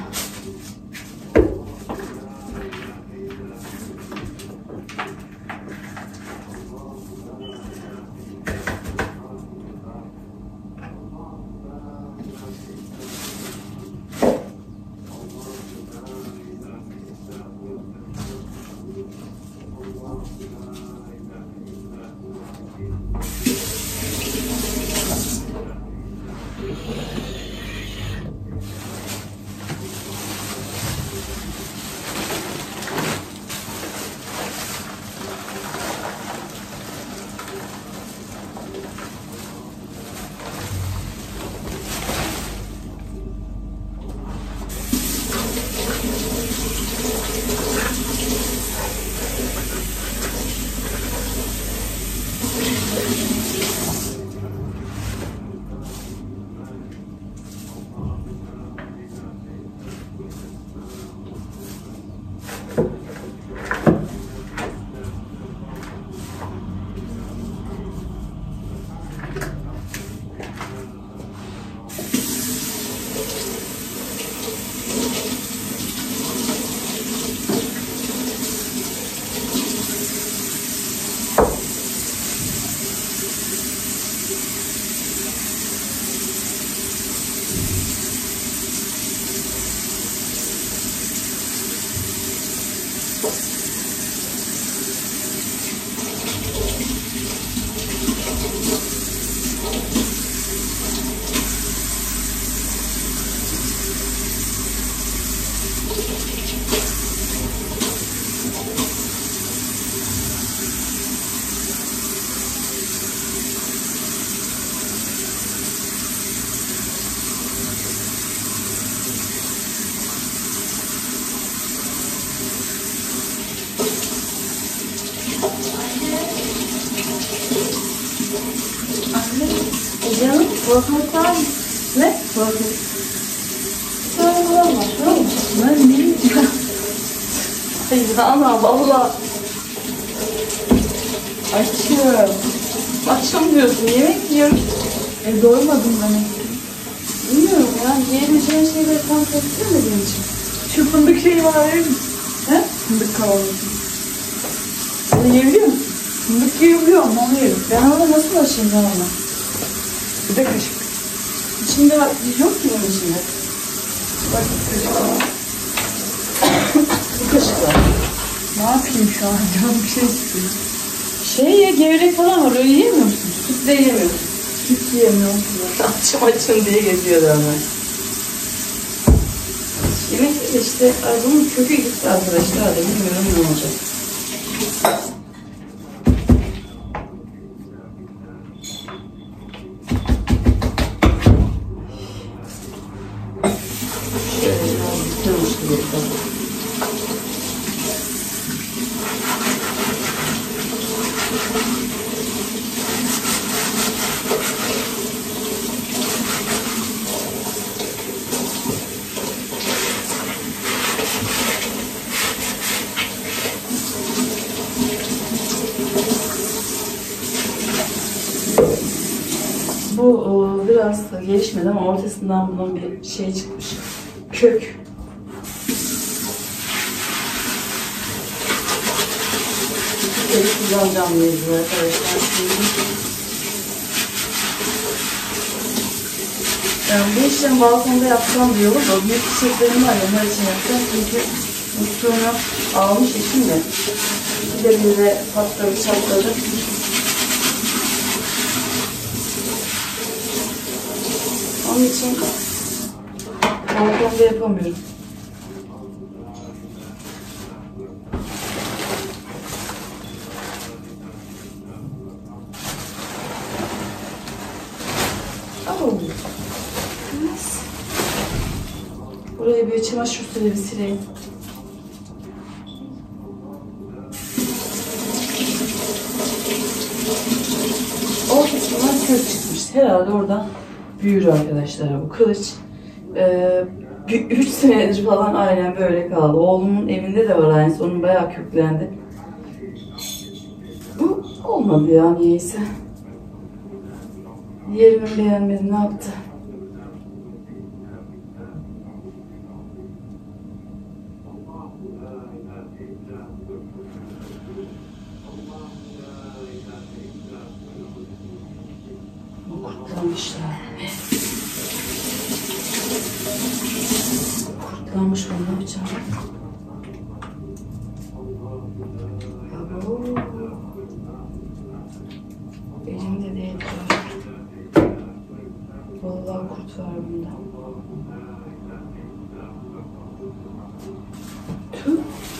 Canım, balık var mı? Ne? Balık. Şöyle balık var, tamam mı? Ben neyim ya? Hayır, ana, valla. Açım. Açım diyorsun, yemek yiyorum. Doymadım demek ki. Bilmiyorum ya, yiyebileceğin şeyleri tam kestiremediğim için. Şu fındık şeyi bana verir misin? He? Fındık kavanozu. Onu yiyebiliyor musun? Fındık yiyebiliyorum, onu yerim. Ben onu nasıl açayım ben onu? Bir de kaşık. İçinde yok ki bunun içinde. Bak bir kaşık var. Bir kaşık var. Ne yapayım şu an? Canım bir şey istiyor. Şey ya, gevrek falan var, öyle yiyemiyor musun? Süt de yiyemiyorsun. Süt yiyemiyorum. Açım diye geziyordu hemen. Yemek de işte, bunun kökü gitti arkadaşlar da, bilmiyorum ne olacak. Bu biraz gelişmedi ama ortasından bunun bir şey çıkmış. Kök. Kökleri kullanacağım mecbur arkadaşlar. Yani bu işlemi balkonda yapsam diye olur da büyük çiçeklerim var ya, onlar için yapacağım. Çünkü musluğunu almış eşimle. Bir de patladı çatladı. Onun için balkonda yapamıyorum. çamaşır suyuyla bir sileyim. Ortasından kök çıkmış. Herhalde oradan büyür arkadaşlar bu kılıç. 3 senedir falan aynen böyle kaldı. Oğlumun evinde de var aynısı. Onun bayağı köklendi. Bu olmadı ya niyeyse. Yerimi beğenmedi. Ne yaptı? Kurtlamışlar. Kurtlamış onu, ne yapacağım? Elimde değil. Vallahi kurt var bunda. Tüh.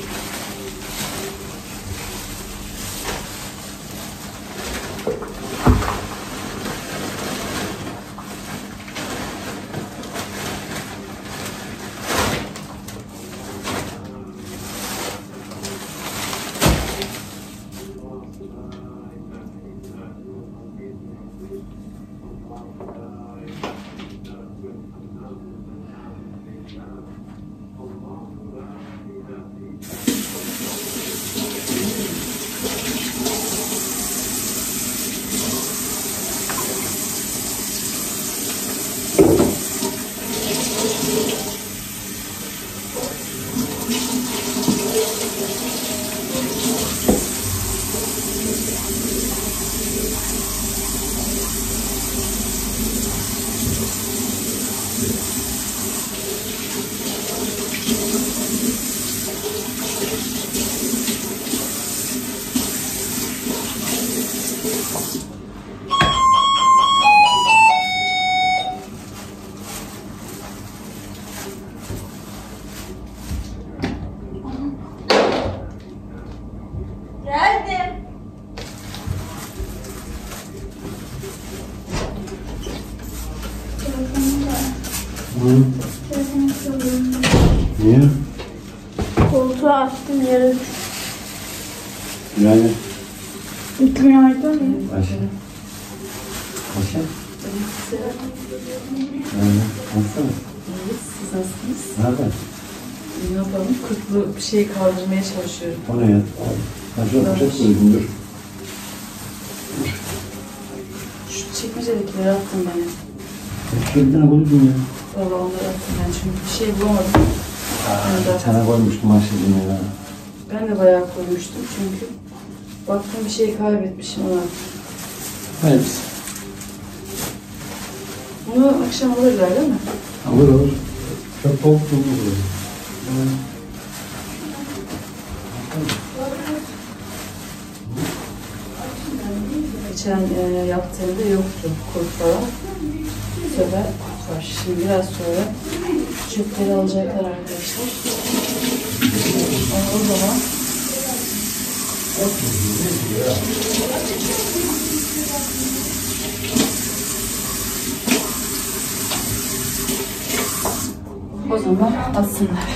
Niye? Koltuğa attım yere. Yani İklim yardım mı? Ayşe. Ayşe. Yani konuşsana. İyiyiz, siz nasılsınız? Nereden? Ne yapalım? Kırklı bir şey kaldırmaya çalışıyorum. O ne ya? Ayşe poşet koydum dur. Şu çekmecedekileri attım ben. Şöyle bir tane koydum ya. Valla onları attım ben çünkü bir şey bulamadım. Bir tane koymuştum Ayşe'cim ya. Ben de bayağı koymuştum çünkü baktım bir şey kaybetmişim ona. Evet. Bunu akşam alırlar değil mi? Alır alır. Çok soğuk olur. Geçen yaptığımda yoktu kurt falan. Bu sefer kurt var. Şimdi biraz sonra çöpleri alacaklar arkadaşlar. Ama o zaman atsınlar.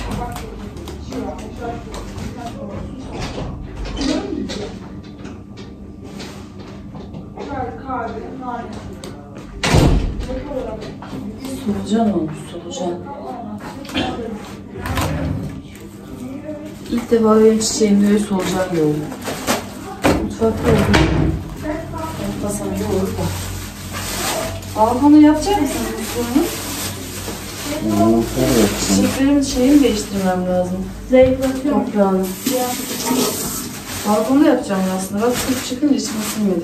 Solucan olmuş, solucan. İlk defa benim çiçeğimde öyle solucan gördüm. Mutfakta oldu. Yapmasam iyi olur da. Balkonu yapacak mısınız bu sorunu? Çiçeklerimin şeyini değiştirmem lazım. Zayıflatıyor mu? Toprağını. Balkonda yapacağım aslında. Bak kurt çıkınca içime sinmedi.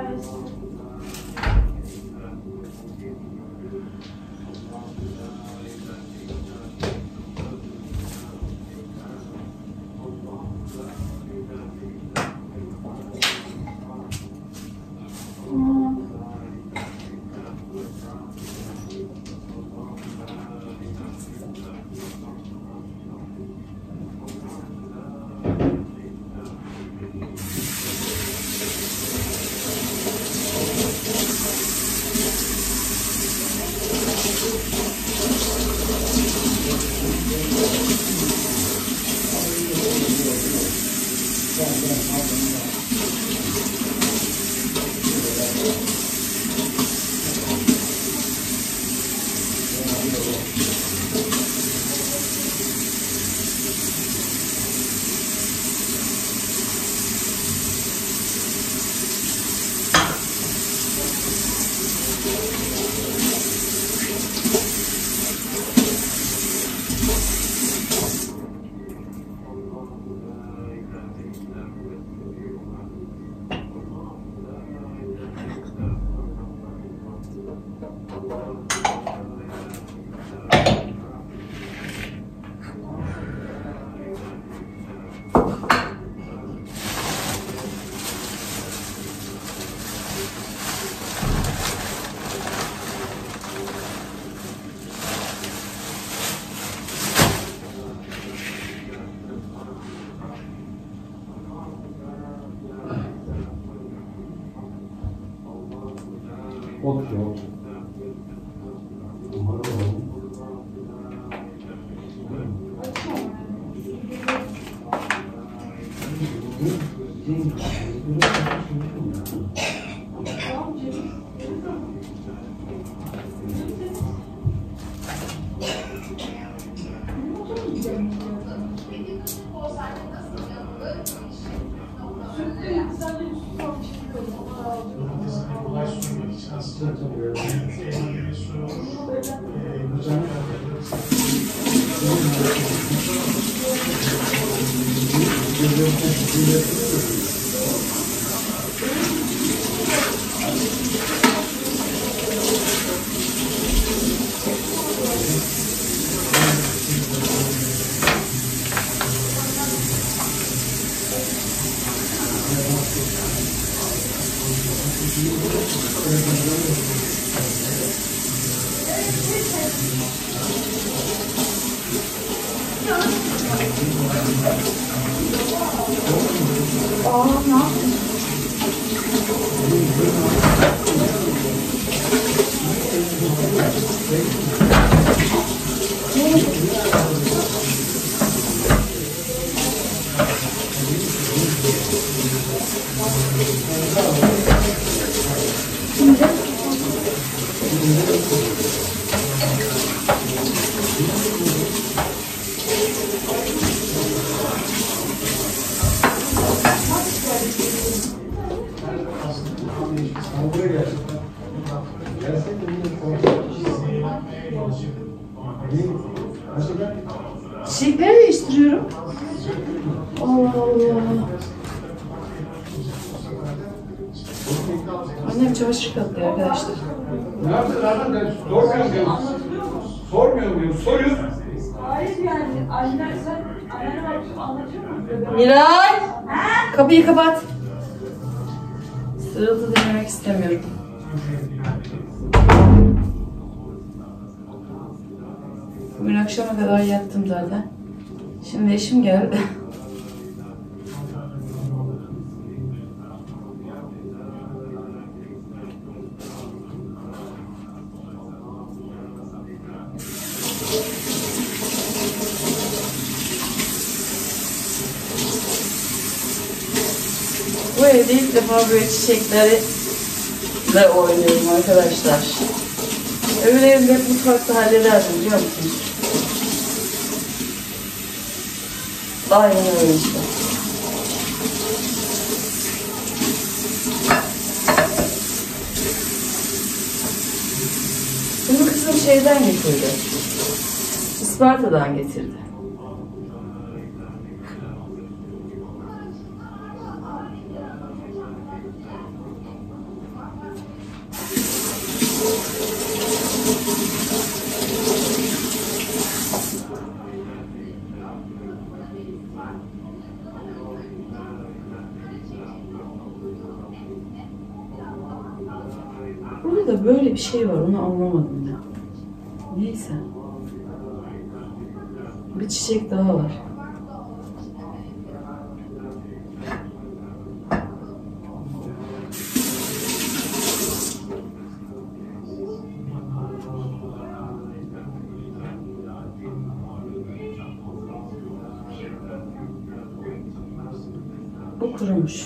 Ot yok. Ne yaptın? Çiçekleri değiştiriyorum. Allah Allah. Annem çamaşır katıyor arkadaşlar. Ne yaptın adam? Ben sormuyorum diyorum. Sormuyorum diyorum. Soruyorsun. Hayır yani anne sen annene bakıp anlatıyor musun? Miray! Kapıyı kapat. Sırıltı dinlemek istemiyorum. Bugün akşama kadar yattım zaten. Şimdi eşim geldi. Bu evde ilk defa böyle çiçeklerle oynuyorum arkadaşlar. Öbür evde hep mutfakta hallederdim biliyor musunuz? Aynen öyle işte. Bunu kızım şeyden getirdi. Isparta'dan getirdi. Burada da böyle bir şey var, onu anlamadım ya. Neyse. Bir çiçek daha var. Bu kurumuş.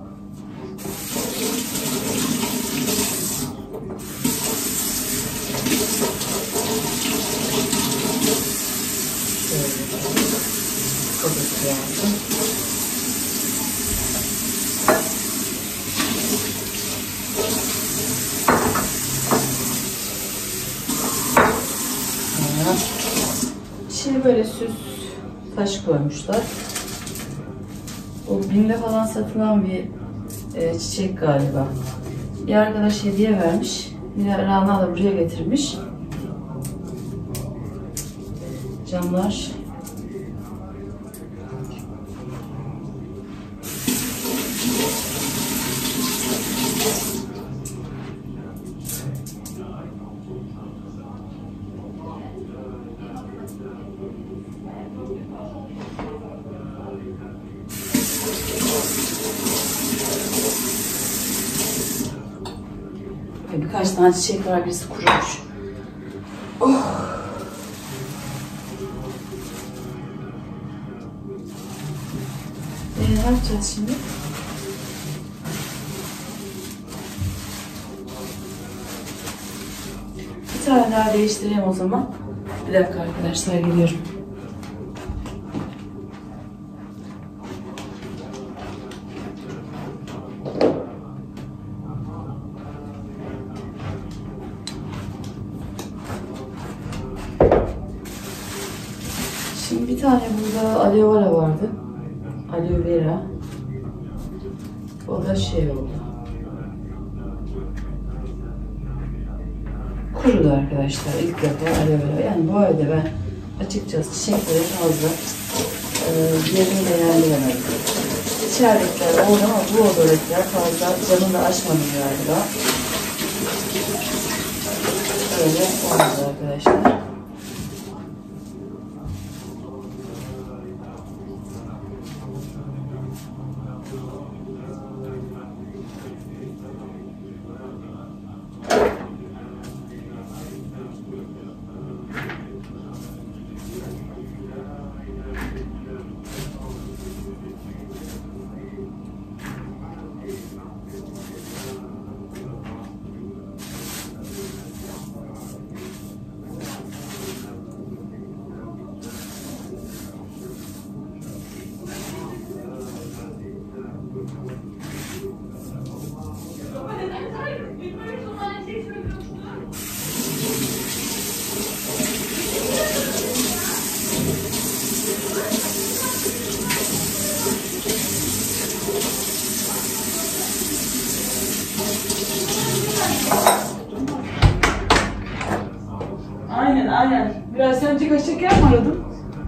İçine böyle süs taş koymuşlar. O BİM'de falan satılan bir çiçek galiba. Bir arkadaş hediye vermiş. Rana da buraya getirmiş. Camlar. Birkaç tane çiçek var, birisi kurumuş. Oh. Ne yapacağız şimdi? Bir tane daha değiştireyim o zaman. Bir dakika arkadaşlar, geliyorum. Şimdi bir tane burada aloe vera vardı. Aloe vera. O da şey oldu. Kurudu arkadaşlar. İlk defa aloe vera. Yani bu evde ben açıkçası çiçekleri fazla yerini beğendiremedim. İçeridekiler oldu ama bu odadakiler fazla canını da açmadım galiba. Öyle olmadı arkadaşlar. Aynen. Biraz sence kaç şeker mi aradın?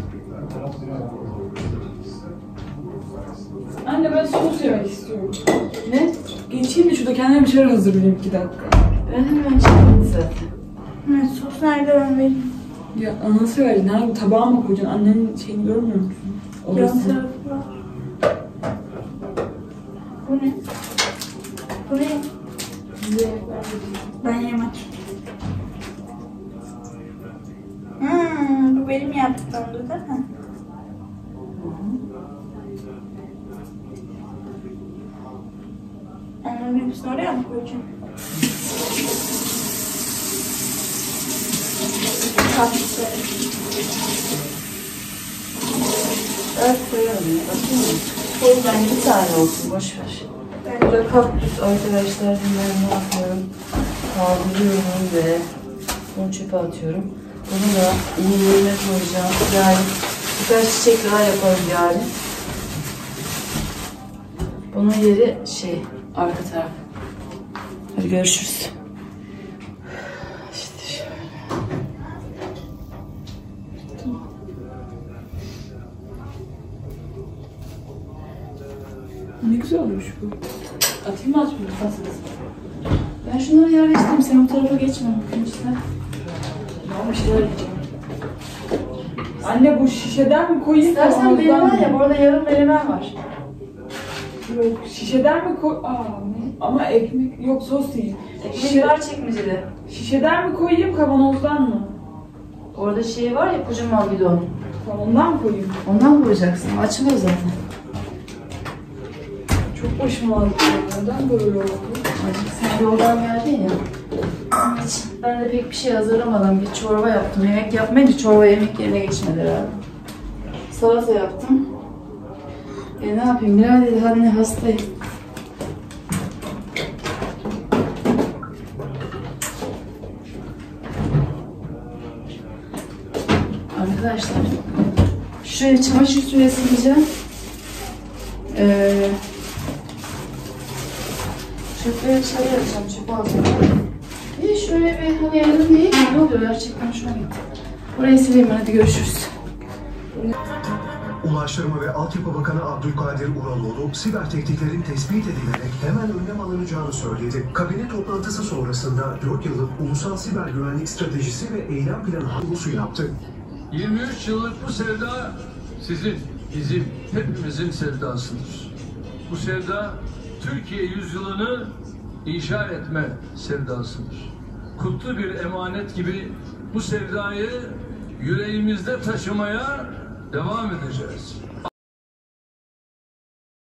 Anne ben sos yemek istiyorum. Ne? Geçeyim de şurada kendime bir şeyler hazırlayayım 2 dakika. Ben hemen çıktım zaten. Evet, sos nerede ben vereyim? Ya anası verdi. Nerede? Tabağa mı koyacaksın? Annenin şeyini görmüyor musun? Yan Orası. tarafı var. Bu ne? Bu ne? Ben yemem. Bu benim yaptığımdı değil mi? Onların hepsini oraya mı koyacağım? Tatlı. Evet, koyalım ya. Bakayım mı? Koyacağım, bir tane olsun, boş ver. Burada kaktüs arkadaşlar, bunları ne yapıyorum? Kaldırıyorum ve bunu çöpe atıyorum. Bunu da iyi yerine koyacağım. Yani birkaç çiçek daha yaparım yani. Bunun yeri arka taraf. Hadi görüşürüz. İşte şöyle. Ne güzel olmuş bu. Atayım mı açmayayım? Ben Ben şunları yerleştireyim. Sen o tarafa geçme. İşte. Ben bir şeyler yiyeceğim. Anne bu şişeden mi koyayım? İstersen benim kavanozdan var ya, mı? bu arada yarım menemen var. Yok şişeden mi koy? Ama ekmek yok, sos değil. Ekmeği var çekmecede. Şişeden mi koyayım, kavanozdan mı? Orada şey var ya, kocaman bidon. Ondan mı koyayım? Ondan koyacaksın. Açılıyor zaten. Çok başım ağrıyor. Neden böyle oldu? Acık sen yoldan geldin ya. Hiç, ben de pek bir şey hazırlamadan bir çorba yaptım. Yemek yapmayınca çorba yemek yerine geçmedi herhalde. Salata yaptım. Ne yapayım? Miray dedi anne hastayım. Arkadaşlar şuraya çamaşır suyu sileceğim. Çöpleri dışarı atacağım, çöpe alacağım. Bir şöyle bir hani yardım değil mi? Ne oluyor gerçekten şu an? Burayı sileyim, hadi görüşürüz. Ulaştırma ve Altyapı Bakanı Abdülkadir Uraloğlu, siber tehditlerin tespit edilerek hemen önlem alınacağını söyledi. Kabine toplantısı sonrasında 4 yıllık ulusal siber güvenlik stratejisi ve eylem planı vurgusu yaptı. 23 yıllık bu sevda sizin, bizim, hepimizin sevdasıdır. Bu sevda Türkiye yüzyılını inşa etme sevdasıdır. Kutlu bir emanet gibi bu sevdayı yüreğimizde taşımaya devam edeceğiz.